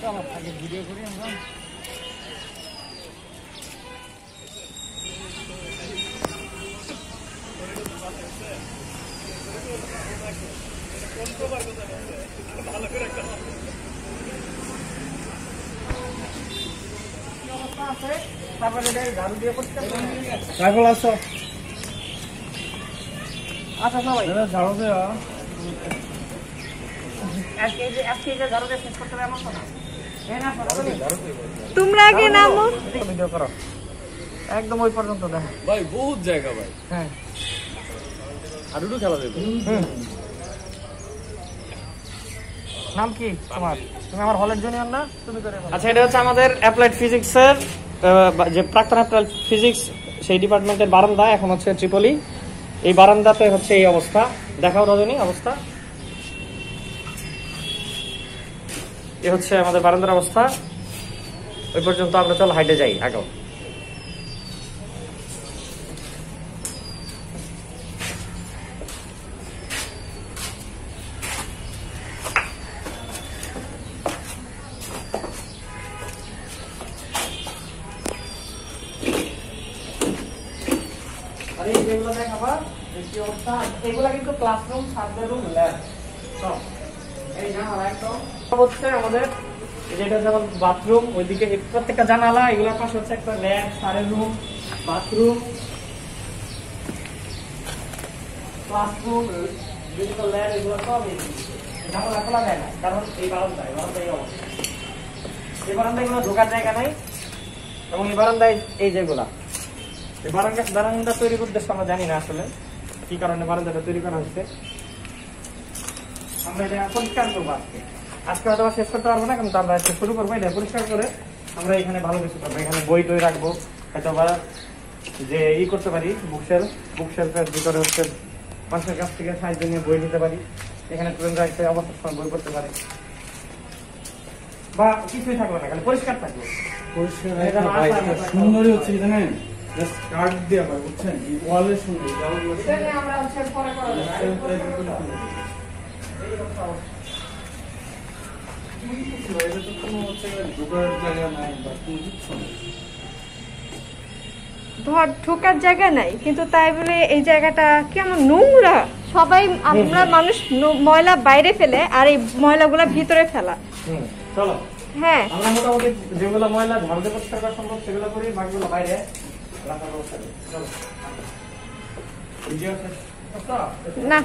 আগে ভিডিও করি আমরা। তারপরে ঝাড়ু দিয়ে পরিষ্কার রাখল আসো। আচ্ছা সবাই ঝাড়ু দেওয়া তোমরা আগে নামো, ভিডিও করো একদম ওই পর্যন্ত দেখো ভাই বহুত জায়গা ভাই। হ্যাঁ হাডুডু খেলা দেবে। নাম কি তোমার? তুমি আমার হলের জুনিয়র না? তুমি করে বলো। আচ্ছা, এটা হচ্ছে আমাদের অ্যাপ্লাইড ফিজিক্সের যে প্রাক্তন অ্যাপ্লাইড ফিজিক্স সেই ডিপার্টমেন্টের বারান্দা। এখন হচ্ছে ট্রিপলি। এই বারান্দাতে হচ্ছে এই অবস্থা। দেখাও রজনী অবস্থা। এ হচ্ছে আমাদের বারান্দার অবস্থা। ওই পর্যন্ত আমরা চল হাইটে যাই আগেও। এগুলা কিন্তু ক্লাসরুম, সার্ভে রুম, ল্যাব সব। এই জানালা একদম হচ্ছে আমাদের, যেটা যেমন বাথরুম, ওইদিকে প্রত্যেকটা জানালা, এগুলোর পাশে হচ্ছে একটা ল্যাব, সারের রুম, বাথরুম, ক্লাসরুম, বিভিন্ন ল্যাব, এগুলো সব জানালা খোলা যায় না, কারণ এই বারান্দায় এই অবস্থা। এই বারান্দায় কোনো ঢোকার জায়গা নাই, এবং এই বারান্দায় এই যেগুলা বারান্দা তৈরির উদ্দেশ্য আমরা জানি না আসলে কি কারণে বারান্দাটা তৈরি করা হচ্ছে। আমরা এটা পরিষ্কার করবো আজকে হয়তো শেষ করতে পারবো না, কিন্তু আমরা শুরু করবো। এটা পরিষ্কার করে আমরা এখানে ভালো কিছু করবো। এখানে বই টই রাখবো, হয়তো বা যে করতে পারি, বুকশেলফের ভিতরে হচ্ছে মানুষের কাছ থেকে সাহায্য নিয়ে বই নিতে পারি। এখানে স্টুডেন্টরা একটা অবসর সময় বই পড়তে পারে, বা কিছুই থাকবে না, খালি পরিষ্কার থাকবে। সুন্দরই হচ্ছে জানেন, কার্ড দেওয়া হয় বুঝছেন, ওয়ালের সুন্দর। আমরা হচ্ছে পরে করা ধর ঢোকার জায়গা নাই, কিন্তু তাই বলে এই জায়গাটা কেমন নোংরা। সবাই আমরা মানুষ ময়লা বাইরে ফেলে, আর এই ময়লাগুলা ভিতরে ফেলা। চলো হ্যাঁ, আমরা মোটামুটি যেগুলো ময়লা ঝাড়ু দিয়ে পরিষ্কার করা সম্ভব সেগুলো করি, বাকিগুলো বাইরে রাখার ব্যবস্থা করি। চলো না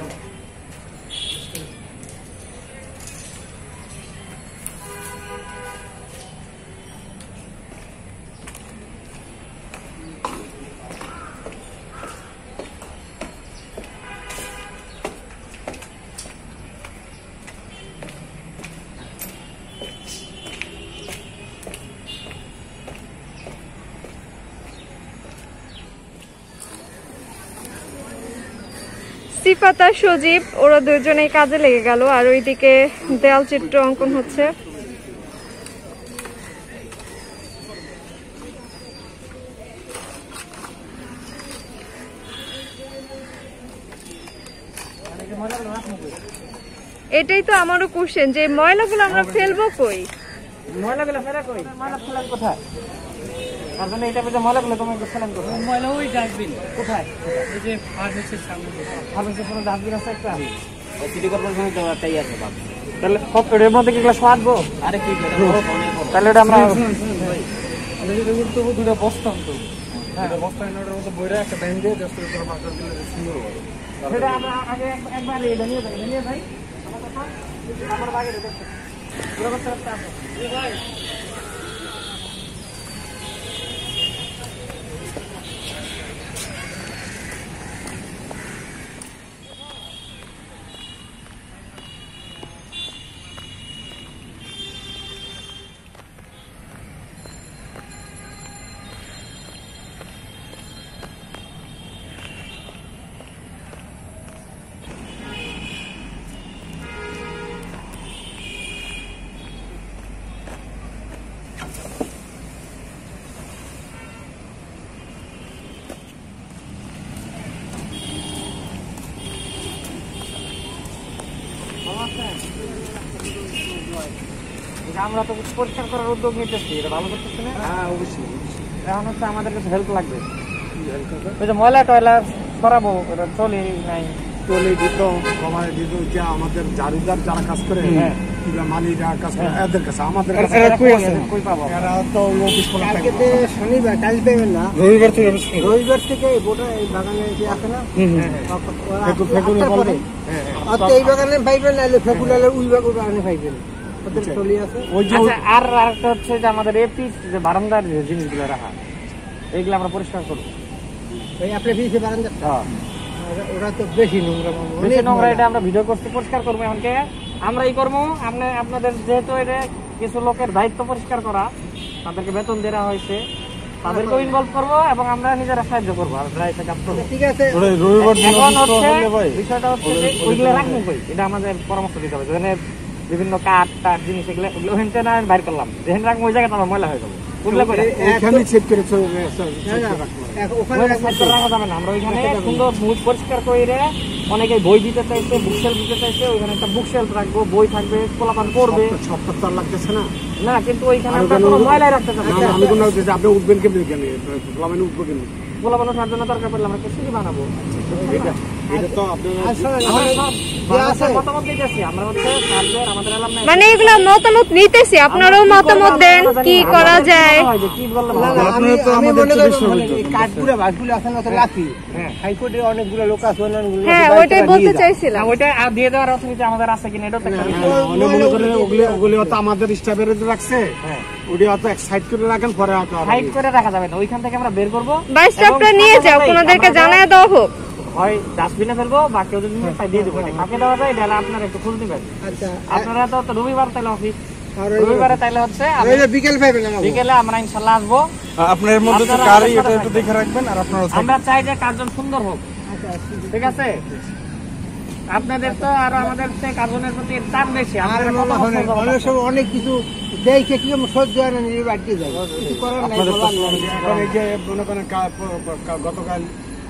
সিফাত আর সজীব ওরা দুজনেই কাজে লেগে গেল, আর ওইদিকে দেয়াল চিত্র অঙ্কন হচ্ছে। এটাই তো আমারও কোশ্চেন, যে ময়লাগুলো আমরা ফেলবো কই? ময়লাগুলো ফেলা কই? ময়লা ফেলার কোথায়? আর জন্য এটা বলতে ময়লাগুলো তোমাকে ফেলান কোথায়? ময়লা ওই ডাস্টবিন কোথায়? এই যে ফার্মেসির সামনে ফার্মেসির কোনো ডাস্টবিন আছে একটা? সিটি কর্পোরেশনের তো একটাই আছে বাবা। তাহলে এর মধ্যে কি গ্লাস মারবো? আরে কি তাহলে এটা আমরা দুটো বস্তাম তো, বস্তা এনে মতো বইরা একটা ব্যান্ড দিয়ে জাস্ট উপরে মার্কার দিলে সুন্দর হবে। সেটা আমরা আগে একবার এটা নিয়ে যাই আমার বাগে দেখতে পুরো করতে হবে। ভাই আমরা তো পরিষ্কার করার উদ্যোগ নিতেছি, এটা ভালো করতেছি না? হ্যাঁ অবশ্যই। এখন হচ্ছে আমাদের কাছে হেল্প লাগবে। ওই যে ময়লা টয়লা সরাবো, ওটা চলে নাই। টলি দিত, কমায় দিত, যে আমাদের জারিদার যারা কাজ করে, হ্যাঁ। কিংবা মালিরা কাজ করে, এদের কাছে, আমাদের কাছে এরা কই পাবো? এরা তো অফিস খোলা থাকে। কালকে শনিবার, কাল পেবেন না, রবিবার থেকে রবিবার থেকে গোটা এই বাগানে যে আছে না, ফেকুনে বলবে। অত এই বাগানে পাইবেন, নাহলে ফেকুলালের ওই বাগানে পাইবেন, ওদের টলি আছে। ওই যে আচ্ছা, আর একটা হচ্ছে যে আমাদের এপিস যে বারান্দার যে জিনিসগুলো রাখা, এইগুলো আমরা পরিষ্কার করবো। ওই আপনি ফিসে বারান্দা, হ্যাঁ, ওরা তো বেশি নোংরা, বেশি নোংরা, এটা আমরা ভিডিও করছি, পরিষ্কার করবো। এমনকি আমরা এই করবো, আপনাদের যেহেতু এটা কিছু লোকের দায়িত্ব পরিষ্কার করা, তাদেরকে বেতন দেওয়া হয়েছে, তাদেরকেও ইনভলভ করবো এবং আমরা নিজেরা সাহায্য করবো। আমরা এসে কাজ করবো। ঠিক আছে। রবিবার দিন এখন অফিস হচ্ছে হলে ভাই বিষয়টা হচ্ছে যে ওইগুলো রাখবো কই, এটা আমাদের পরামর্শ দিতে হবে। যেখানে বিভিন্ন কাঠ টাট জিনিস এগুলো ওখানে না বাইর করলাম, যেখানে রাখবো ওই জায়গাটা আমার ময়লা হয়ে যাবে। ওগুলো করে এখানে সেভ করে ওখানে রাখা যাবে না। আমরা ওইখানে সুন্দর মুখ পরিষ্কার করে, অনেকে বই দিতে চাইছে, বুকশেলফ দিতে চাইছে, ওইখানে একটা বুকশেলফ রাখবো, বই থাকবে, পোলাপান পড়বে সপ্তাহ তার লাগতেছে না। না, কিন্তু ওইখানে আমরা কোনো ময়লাই রাখতে চাই না। আমি কোনো আপনি উঠবেন কেমনি, কেন প্লামেন উঠবো কেমনি, পোলাপান ওঠার জন্য দরকার পড়লে আমরা সিঁড়ি বানাবো। এটা তো আপনার আমরা সব মতামত দিতেছি, আমরা হচ্ছে সার্ভের আমাদের এলাম নাই। মানে এগুলো মতামত নিতেছি, আপনারাও মতামত দেন কি করা যায়। কি বললাম আমি মনে করি কাঠপুরা ভাটগুলো আছে না, তো লাকি হাইকোর্টে অনেকগুলো লোক আছে, অনেকগুলো হ্যাঁ, ওইটাই বলতে চাইছিলাম। ওইটা আর দিয়ে দেওয়ার অথরিটি আমাদের আছে কিনা, এটা তো একটা বিষয়। অনেক মনে করে ওগুলি হয়তো আমাদের স্টাফের রাখছে, ওটি হয়তো এক সাইড করে রাখেন, পরে হাইড করে রাখা যাবে না, ওইখান থেকে আমরা বের করবো। বাইস্টাফটা নিয়ে যাও, ওনাদেরকে জানায় দেওয়া হোক। হয় ডাস্টবিনে ফেলবো, বা কেউ যদি নিয়ে তাই দিয়ে দেবো। কাকে দেওয়া যায় এটা আপনারা একটু খোঁজ দিবেন। আচ্ছা, আপনারা তো রবিবার তাইলে অফিস, আর রবিবারে তাইলে হচ্ছে বিকেল পাইবেন আমাকে। বিকেলে আমরা ইনশাল্লাহ আসবো। আপনার মধ্যে তো কারই এটা একটু দেখে রাখবেন, আর আপনারা আমরা চাই যে কার্জন সুন্দর হোক, ঠিক আছে? আপনাদের তো আর আমাদের চেয়ে কার্জনের প্রতি টান বেশি। আর আপনারা কত মনে হয় কষ্ট অনেক করেন। সময় অনেক কিছু দেখে কি সহ্য হয় না, নিজে বাড়তে যায়, কিছু করার নাই, আপনাদের বলার নাই। এখন এই যে মনে করেন গতকাল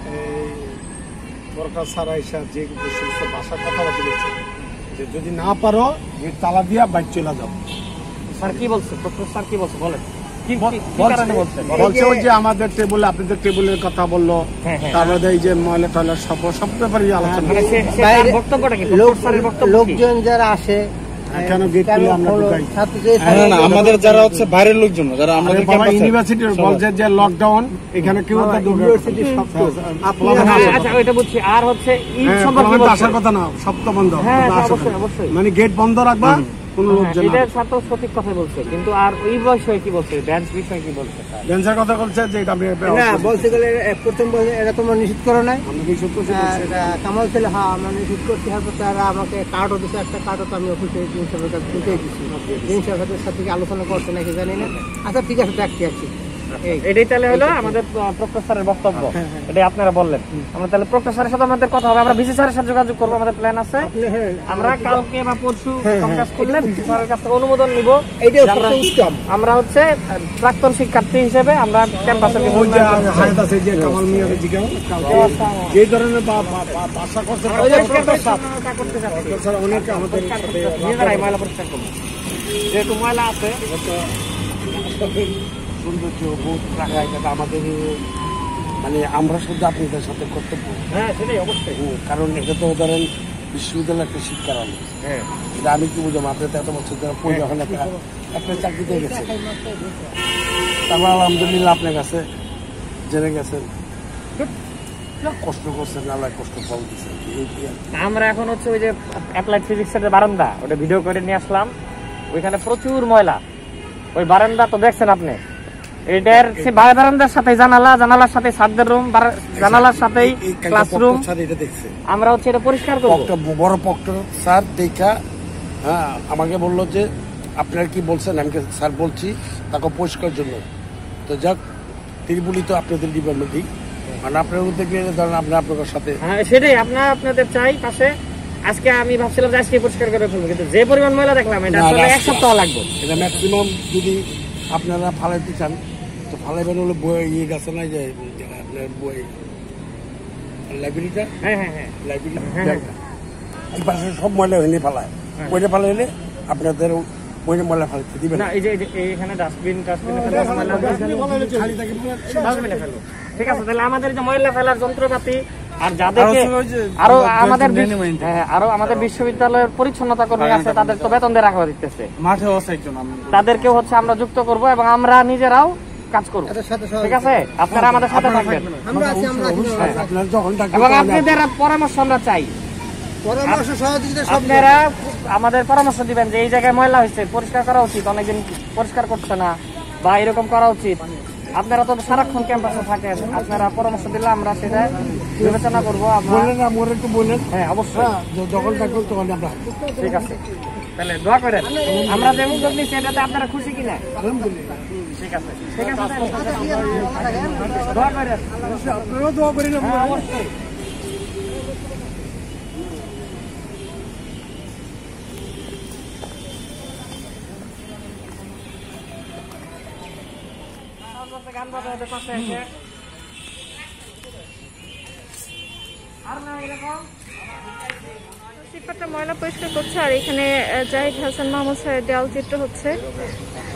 সরকার ছাড়া এসে যে সমস্ত ভাষার কথা বলেছে, যে যদি না পারো তালা দিয়া বাইক চলে যাও। স্যার কি বলছে? স্যার কি বলছে বলেন, কি কারণে বলছে? বলছে ওই যে আমাদের টেবিলে, আপনাদের টেবিলের কথা বললো, তারপরে এই যে ময়লা টয়লা সব ব্যাপারে আলোচনা। মানে সে তার বক্তব্যটা কি? স্যারের বক্তব্য কি? লোকজন যারা আসে, কেন গেট খুলে আমরা ঢুকাই? আমাদের যারা হচ্ছে বাইরের লোকজন, যারা আমাদের ইউনিভার্সিটির বলছে যে লকডাউন, এখানে কেউ ইউনিভার্সিটি সব তো আচ্ছা, ওইটা বুঝছি। আর হচ্ছে ঈদ সম্পর্কে আসার কথা না, সব তো বন্ধ, হ্যাঁ, অবশ্যই অবশ্যই। মানে গেট বন্ধ রাখবা, কোন লোকজন এটা ছাত্র সঠিক কথা বলছে, কিন্তু আর ওই বিষয়ে কি বলছে, ব্যান্স বিষয়ে কি বলছে? ড্যান্সের কথা বলছে যে এটা না বলতে গেলে প্রথম বলছে এটা তোমার নিষিদ্ধ করো নাই, আমরা কি সত্য আর কামাল ছেলে হ্যাঁ আমরা নিষিদ্ধ করতে হবে। তারা আমাকে কার্ডও দিচ্ছে, একটা কার্ডও তো আমি অফিসে জিনিসের কাছে দিতে দিচ্ছি, জিনিসের সাথে কি আলোচনা করছে নাকি জানি না। আচ্ছা ঠিক আছে, দেখতে আসছি। এটাই তাহলে হলো আমাদের প্রফেসরের বক্তব্য, এটাই আপনারা বললেন। আমরা তাহলে প্রফেসরের সাথে আমাদের কথা হবে, আমরা ভিসি স্যারের সাথে যোগাযোগ করবো, আমাদের প্ল্যান আছে। আমরা কালকে বা পরশু কাজ করলে ভিসি স্যারের কাছ থেকে অনুমোদন নিব। আমরা হচ্ছে প্রাক্তন শিক্ষার্থী হিসেবে আমরা ক্যাম্পাসের যে ধরনের ভাষা করছে অনেক আমাদের নিজেরাই ময়লা পরিষ্কার করবো, যেহেতু ময়লা আছে। সৌন্দর্য বোধ রাখা, এটা আমাদের মানে আমরা শুধু আপনাদের সাথে কর্তব্য। হ্যাঁ, সেটাই অবশ্যই। কারণ এটা তো ধরেন বিশ্ববিদ্যালয় একটা শিক্ষার আলো। হ্যাঁ, এটা আমি কি বুঝলাম, আপনার তো এত বছর ধরে পড়ে যখন একটা চাকরিতে গেছে, তারপর আলহামদুলিল্লাহ আপনার কাছে জেনে গেছেন, কষ্ট করছেন, আল্লাহ কষ্ট ফল দিচ্ছেন। আমরা এখন হচ্ছে ওই যে অ্যাপ্লাইড ফিজিক্সের যে বারান্দা, ওটা ভিডিও করে নিয়ে আসলাম। ওইখানে প্রচুর ময়লা। ওই বারান্দা তো দেখছেন আপনি, এটার সে বারান্দার সাথে জানালা, জানালার সাথে ছাদের রুম, জানালার সাথেই ক্লাসরুম। এটা দেখছে, আমরা হচ্ছে এটা পরিষ্কার করবো। বড় পক্টর স্যার দেখা আমাকে বললো যে আপনার কি বলছেন, আমি স্যার বলছি তাকে পরিষ্কার জন্য। তো যাক, ত্রিপুলি তো আপনাদের ডিপার্টমেন্টই, মানে আপনার উদ্যোগে ধরেন আপনার সাথে। হ্যাঁ, সেটাই আপনাদের চাই পাশে। আজকে আমি ভাবছিলাম যে আজকে পরিষ্কার করে ফেলবো, কিন্তু যে পরিমাণ ময়লা দেখলাম এটা আসলে এক সপ্তাহ লাগবে। এটা ম্যাক্সিমাম যদি আপনারা ফালাইতে চান তো ফালাইবেন হলো বই ইয়ে গাছে না, যে আপনার বই লাইব্রেরিটা। হ্যাঁ হ্যাঁ হ্যাঁ, লাইব্রেরি সব ময়লা হয়ে ফালায়, ওইটা ফালাইলে আপনাদের ময়লা ফেলতে দিবেন না এই যে এইখানে ডাস্টবিন ডাস্টবিনে খালি থাকে ডাস্টবিনে ফেলবো। ঠিক আছে, তাহলে আমাদের যে ময়লা ফেলার যন্ত্রপাতি আর যাদেরকে ওই যে আরো আমাদের dynamite। হ্যাঁ আরো আমাদের বিশ্ববিদ্যালয়ের পরিচ্ছন্নতা কর্মী আছে, তাদের তো বেতন দিয়ে রাখা দিতেছে, মাঠেও আছে একজন আমি তাদেরকেও হচ্ছে আমরা যুক্ত করব এবং আমরা নিজেরাও কাজ করব। এটার সাথে ঠিক আছে, আপনারা আমাদের সাথে থাকবেন আমরা আছি, আমরা আছি। আপনার যখন ডাকবেন এবং তখন আপনাদের পরামর্শ আমরা চাই। পরামর্শ সহযোগিতা সব আপনারা আমাদের পরামর্শ দিবেন যে এই জায়গায় ময়লা হয়েছে, পরিষ্কার করা উচিত, অনেকদিন পরিষ্কার করছে না বা এরকম করা উচিত। আপনারা তো সারাক্ষণ ক্যাম্পাসে থাকেন, আপনারা পরামর্শ দিলে আমরা সেটা বিবেচনা করবো। বললেন না মোর একটু বললেন হ্যাঁ অবশ্যই, যখন ডাকবেন তখন আমরা ঠিক আছে। তাহলে দোয়া করেন, আমরা যে উদ্যোগ নিচ্ছি এটাতে আপনারা খুশি কিনা? আলহামদুলিল্লাহ ঠিক আছে, ঠিক আছে, দোয়া করেন। আপনারাও দোয়া করেন হ্যাঁ, অবশ্যই। গান বাজাও ওদের পাশে এসে। আর না এরকম সিপাটা ময়লা পরিষ্কার করছে আর এখানে জাহিদ হাসান মাহমুদ স্যারের দেওয়াল চিত্র হচ্ছে।